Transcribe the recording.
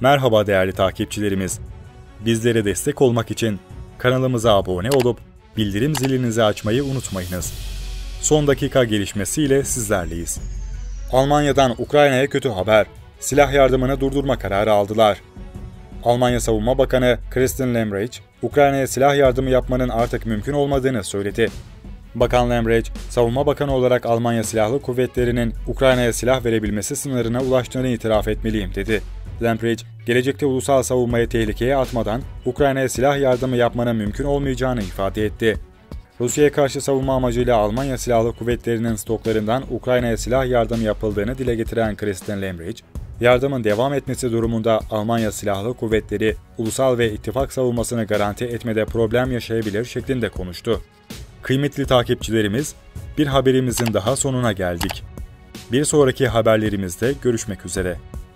Merhaba değerli takipçilerimiz. Bizlere destek olmak için kanalımıza abone olup bildirim zilinizi açmayı unutmayınız. Son dakika gelişmesiyle sizlerleyiz. Almanya'dan Ukrayna'ya kötü haber. Silah yardımını durdurma kararı aldılar. Almanya Savunma Bakanı Christian Lambrecht, Ukrayna'ya silah yardımı yapmanın artık mümkün olmadığını söyledi. Bakan Lambrecht, Savunma Bakanı olarak Almanya Silahlı Kuvvetleri'nin Ukrayna'ya silah verebilmesi sınırına ulaştığını itiraf etmeliyim dedi. Lambrecht, gelecekte ulusal savunmayı tehlikeye atmadan Ukrayna'ya silah yardımı yapmanın mümkün olmayacağını ifade etti. Rusya'ya karşı savunma amacıyla Almanya Silahlı Kuvvetleri'nin stoklarından Ukrayna'ya silah yardımı yapıldığını dile getiren Christian Lambrecht, yardımın devam etmesi durumunda Almanya Silahlı Kuvvetleri, ulusal ve ittifak savunmasını garanti etmede problem yaşayabilir şeklinde konuştu. Kıymetli takipçilerimiz, bir haberimizin daha sonuna geldik. Bir sonraki haberlerimizde görüşmek üzere.